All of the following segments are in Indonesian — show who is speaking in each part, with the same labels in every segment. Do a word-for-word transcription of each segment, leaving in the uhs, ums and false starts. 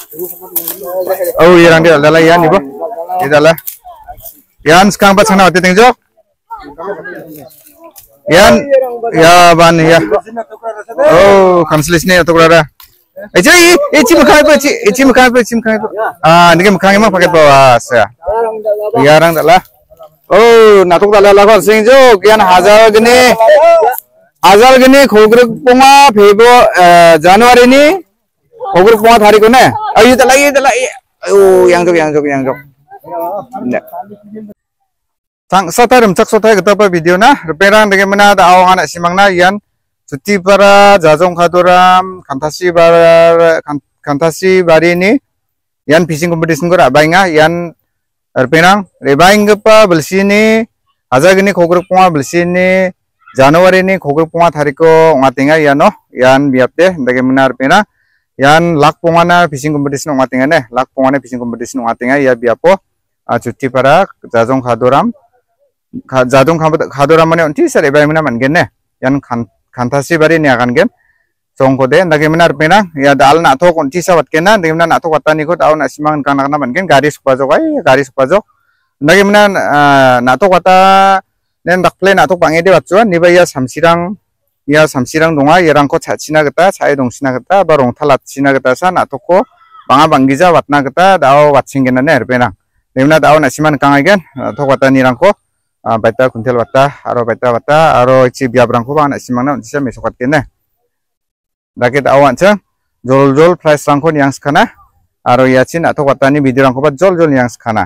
Speaker 1: Oh, yang dia adalah yan, ibu. Adalah. Yan sekarang pas sana waktu tinggal. Yan, ya ban ya. Oh, kanselis nih atau berapa? Eh, jadi, eh, cim kaya apa? Cim kaya apa? Cim kaya apa? Ah, ini kan emang pakai bawas ya. Yarang adalah. Oh, natuk adalah lakukan singjuk. Yan hajar gini, hajar gini, khogruk punga, Februari Januari ini, khogruk punga hari kene. Ayo adalah, ayo adalah. Oh, yang jok, yang jok, yang jok. Sang sotai rumcak sotai kita apa video na? Reperang dengan mana ada awang anak simang na yan. Cuti para jajong kadoram, kantasi bar, kantasi bari ini, yan fishing competition ko rabaing nga, yan reperang, rebaing pa belsi ni, aja gini khogruk punga belsi ni, Januari ni khogruk punga hari ko ngatinga yan no, yan biapte, dengan mana reperang, yan lak punga na fishing competition ngatinga ne, lak punga na fishing competition ngatinga ya biapo, cuti para jajong kadoram. Jadung kadoram mana unti sar ebai mana mangen ne yan kantasi bari ni akan gen songko de ndage mana pena ya dal na thok unti sawat kena ndage mana na thok watani ko daw na simang kana kana mangen gari supajo kai gari supajo ndage mana na thok wata nen dakple na thok bange de watjo ni bai ya samsirang ya samsirang donga yerang ko chachina geta chai dongsina geta ba rongthalat china geta sa na thok ko banga banggiza watna geta daw watsingena ne pena nemna daw na siman kangai gen thok watani rangko baita kuntel bata aro baita bata aro ci biab rangko bang nak simang na unti mesokat kene dakit awan ceng jol jol price rangko yang skana aro yacin atau watani video rangko bat jol jol yang skana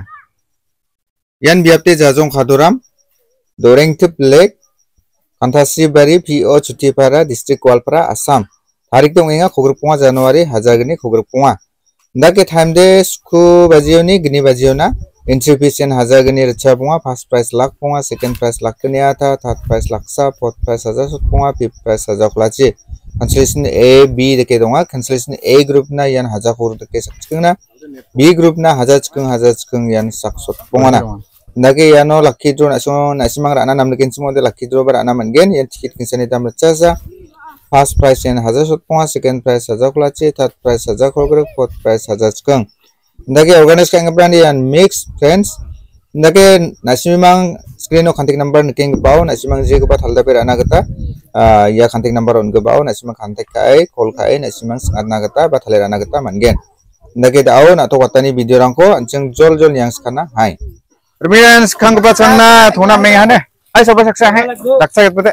Speaker 1: yan biapte jajong kadoram doreng tip lake kantasi bari po cuti para district Kualpara Assam tarik dong inga khogruk punga Januari hajar gini khogruk punga ndake time de sku bajioni gini bajiona entry fees yan hajar gini recha punga first price lak punga second price lak kenia tha third price laksa fourth price hajar sut punga fifth price hajar kulachi cancellation A B deke donga cancellation A group na yan hajar khur deke sakchung na B group na hajar chkung hajar chkung yan saksut punga na ndake yano lucky draw na so na simang rana nam deken sumo de lucky draw bar ana mangen yan ticket kinsani dam recha sa first price yan hajar sut punga second price hajar kulachi third price hajar khur fourth price hajar chkung ndake organize ka ngabran yan mix friends ndake nasimang screen o contact number niking bau nasimang je ko halda per ana gata ya contact number on bau nasimang contact kai call kai nasimang sangatna gata ba thaler ana gata mangen ndake dao na to watani video rangko anjing jol jol yang skana hai remian skang ba changna thona meng hane ai soba saksa hai daksa gate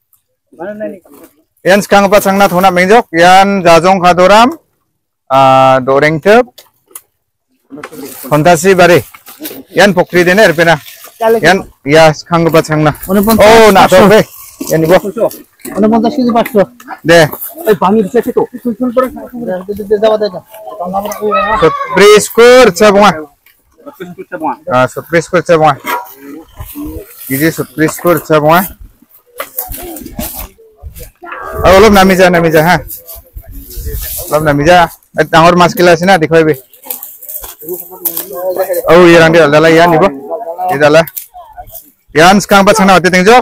Speaker 1: yan skang ba changna thona mengjok yan jajong kadoram doreng tep Fantasi bari, yan pokri dene erpena, yan ya kang kebat sangna. Oh, nak tahu be, yan ibu.
Speaker 2: Ono fantasi itu pas tuh.
Speaker 1: Deh.
Speaker 2: Eh, bangi bisa situ.
Speaker 1: Preskur cabunga. Ah, preskur cabunga. Ini preskur cabunga. Oh, lob namija namija ha. Lob namija. Eh, tangor mas kelas na dikhoi be. Oh, yang dia adalah yan ibu. Adalah. Yan sekarang pas sana waktu tinggal.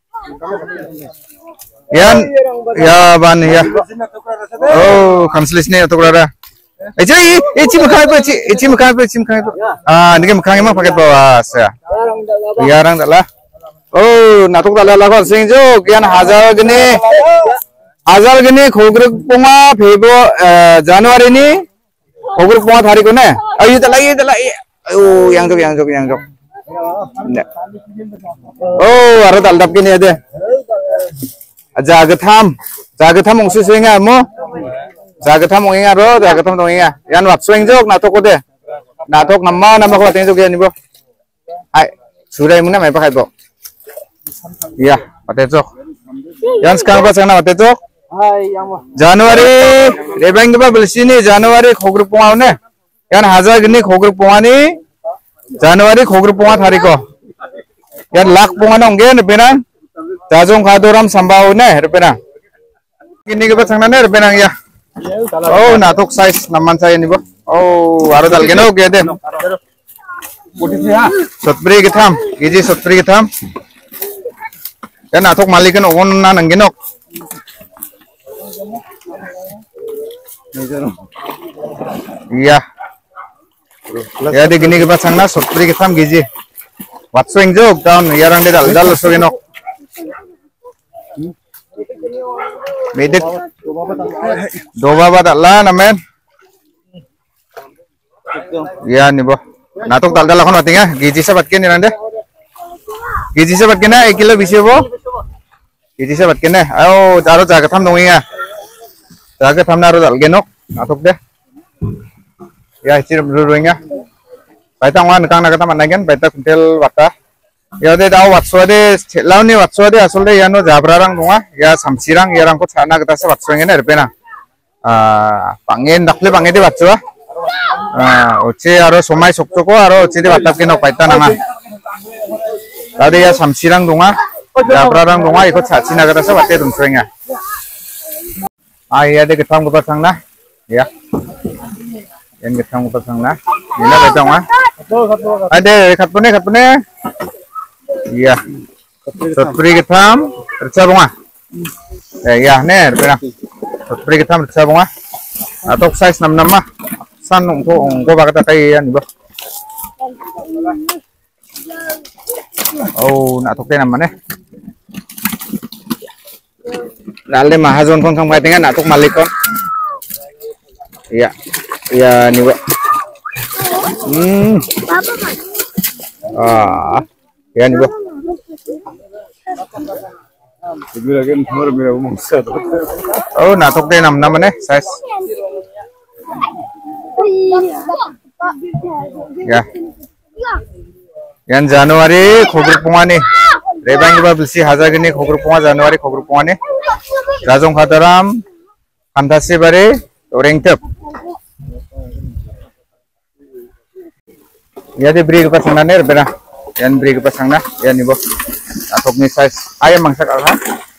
Speaker 1: Yan, ya ban ya. Oh, kanselis nih atau berapa? Eh, jadi, eh, cim kaya apa? Cim kaya apa? Cim kaya apa? Ah, ini kan emang pakai bawas ya. Yarang adalah. Oh, natuk adalah lakukan singjuk. Yan hajar gini, hajar gini khogruk punga Februari Januari ini. khogruk punga hari ko ne ayo adalah ayo adalah oh yang jok yang jok yang jok oh aro daldap kini ada jagatham jagatham ongsi senga mo jagatham onginga ro jagatham donginga yan wat swing jok natok ode natok namma namma ko teng jok yan ibo ai surai muna mai pakai bo iya pate jok yan sekarang pas sana pate jok Januari, rebeng apa belsi ni Januari khogruk punga ne, yan hajar gini khogruk punga ni Januari khogruk punga hari ko, yan lak punga nong gen repenang, jajong kadoram sambau ne repenang, gini ke pasang ne repenang ya, oh natuk size naman saya ni bo, oh aro dal geno ke de, sotbri kitam, giji sotbri kitam, yan natuk malikan ogon na nang genok. Iya. Ya di gini kita pasangna sotri kita gizi. Watso injuk tahun ya orang dal dal sogenok. Medik. Doba badak lah namen. Ya nih boh. Natuk dal dal akon batinga gizi sabat ken nande. Gizi sabat kena एक kilo बीस बोh. Gizi sabat kena. Ayo aro jaga tham donginga. Jaga tham naro dal genok. Natuk deh. Ya isi dulu-dulunya. Baita ngwan kang nakata managen baita kuntel wata. Ya de daw watso de launi watso de asol de yano jabrarang donga ya samsirang yarang ko chana kata sa watso ngene erpena. Ah pangen dakle pangen de watso. Ah oche aro somai sokto ko aro oche de watap keno baita nanga. Tadi ya samsirang donga jabrarang donga iko chachina kata sa wate dumsrenga. Ah ya de ketam ko pasangna. Ya. Yang kita mau pasang nah, ini betul mah. Ada kat punya kat punya. Iya. Sotri kita percaya bunga. Eh ya nih, benar. Sotri kita percaya bunga. Atau size enam enam mah. San ungko ungko bakal kayak nih boh. Oh, nak tukar nama nih. Lalu mahazon kon kang dengan nak tuk malikon. Iya. Ya nih, Bu. Hmm. Ah, ya nih, Bu. Oh, natok deh enam enam nih, size. Ya. Yang Januari khogru punga nih. Rebang juga beli hajar gini khogru punga Januari khogru punga nih. Rajong khataram, fantasi bare, orang tep. Ya di beri ke pasang nih, benar. Yang beri ke pasang nah, ya nih boh. Atau nih size ayam mangsak alha.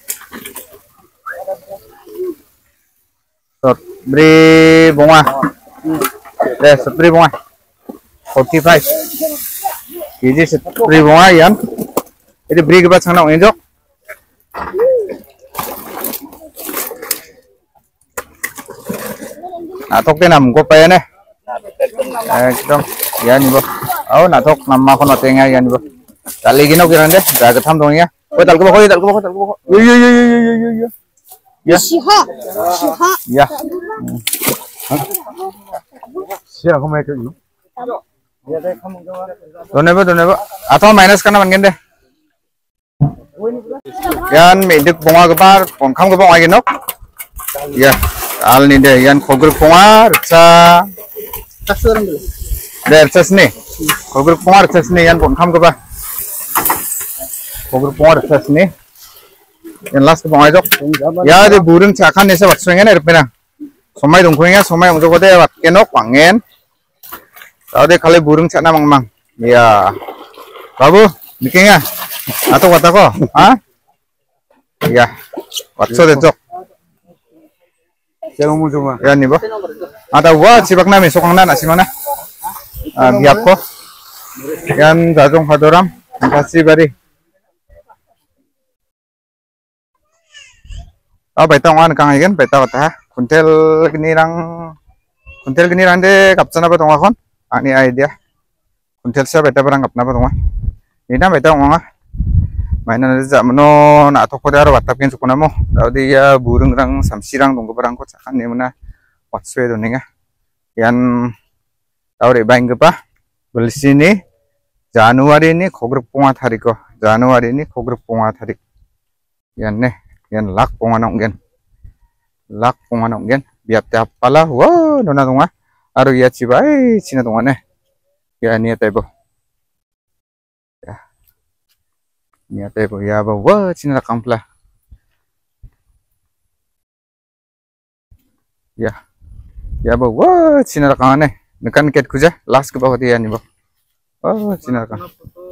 Speaker 1: Sot beri bunga. Deh, sot beri bunga. forty-five. Ini sot beri bunga yan. Jadi beri ke pasang nah injok. Atau ke nam ko pa yan eh. Ekdom. Ya nih boh. Oh natok nama kon otenga ya nih boh. Tali gino kiran deh, jaga tham dong ya. Koi tal ko koi tal ko tal ko. Yo yo yo yo yo yo yo. Ya. Siha. Siha. Ya. Siha ko mai kyo. Ya deh kamu gawa. Done bo done bo. Atau minus kana man deh. Yan medik bunga kebar, pongkam ke bunga gino. Ya. Al nih deh, yan khogru bunga, sa.
Speaker 2: Taksurang dulu.
Speaker 1: Der nih, khogru pungar nih yang pun kam keba, khogru pungar nih, yang last pungar jok, ya di burung cakan nih sebab swingen erpena, somai dongkuingnya somai untuk kode wat kenok pangen, tahu deh kali burung cakna mang mang, ya, babu, bikinnya, atau wat aku, ah, ya, wat so deh jok,
Speaker 2: Jangan mau cuma.
Speaker 1: ya nih boh, ada gua cibak nami sokang nana sih mana? Ah, biap ko. Yan Jajong Hadoram, kasih bari. Oh, baita ngan kang igen, baita kata. Kuntel gini rang, kuntel gini rang de kapsan apa tonga kon? Ani idea. Kuntel sa baita barang kapna apa tonga? Ina baita ngan. Mainan aja meno nak toko daro watapin sukuna mo. Daudi ya burung rang samsirang tunggu barang ko cakan ni mana watswe doninga. Yan tahu deh bang apa? Beli sini Januari ini khogru punga tarik ko. Januari ini khogru punga tarik. Yan nih, yan lak punga nonggen. Lak punga nonggen. Biap tiap pala, wah, nona tunga. Aru ya cibai, cina tunga nih. Ya ini tebo. Ya, ini tebo ya, wah, cina kampla. Ya, ya, wah, cina kangen nih. Nekan ket kuja, last ke bawah dia nih, boh. Oh, cina kan.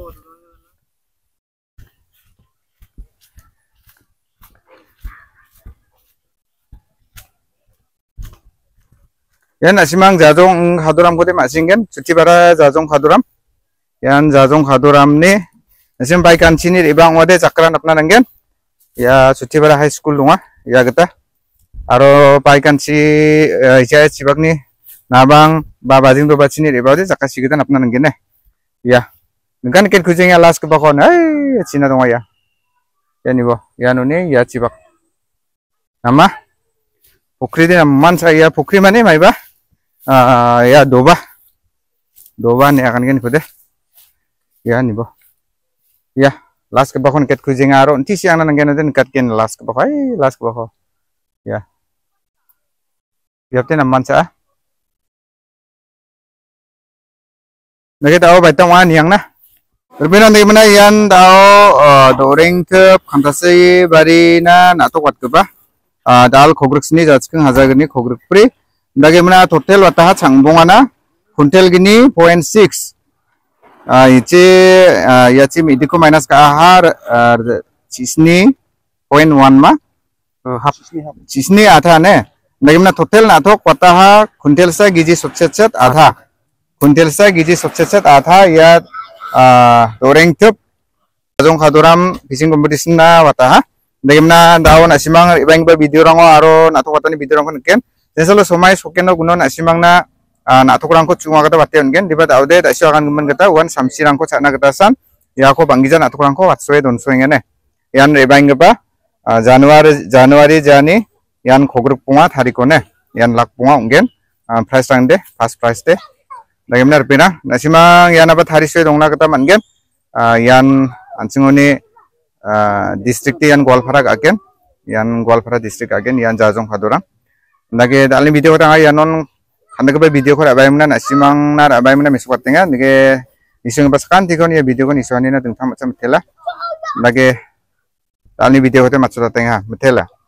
Speaker 1: Yan asimang Jajong Hadoram ko de masingen, cuci bara Jajong Hadoram. Yan Jajong Hadoram ni, asim baik kancini ibang wade cakran apna nanggen. Ya cuci bara high school lunga, ya kita. aro paikan si ija cibak ni nabang babajing do bacini rebaude jakasi gidan apna nanggen ne ya ngan ken kujing ya las ke bakon ai cina dong ya ya ni bo ya nuni ya cibak nama pukri din man saya pukri mane mai ba ya doba doba ne akan gen kude ya ni bo ya las ke bakon ket kujing aro nti siang nanggen den kat ken las ke bakon ai las ke bakon ya Biar man sa. Nagi tao bai tong an yang na. Berbeda dengan mana yang tao doreng ke kantasi bari na nato kuat ke bah. Dal kogruk sini jatskeng hajar gini kogruk pri. Nagi mana total watah cangbong ana kuntel gini point six. Ice ya cim idiko minus ke ahar cisni point one ma. Cisni ada ne. Bagaimana total nato kota kuntel sa gizi sukses adha kuntel sa gizi sukses adha ya doreng tup jong kaduram fishing competition na wata bagaimana daun asimang ibang iba video rango aro nato kota ni video rango neken selalu somai sokeno gunon asimang na nato kurangko cuma kata batian gen dibat aude tak akan gemen kata wan samsi rangko cakna katasan ya aku banggiza nato kurangko watsoe don soengene yan ibang iba Januari Januari jani yan kogruk punga tarikone yan lak punga ungen price rang de fast price de bagaimana rupina nasimang yan apa hari sesuai dongna kata manggen yan ancingoni district yan Golpara agen yan Golpara district agen yan jajong kadorang nage dalam video kata yan non anda kepa video kora bagaimana nasimang nar bagaimana mesuk tenga nage isung paskan tikon ya video kon isuani na tentang macam tela nage dalam video kata macam tenga metela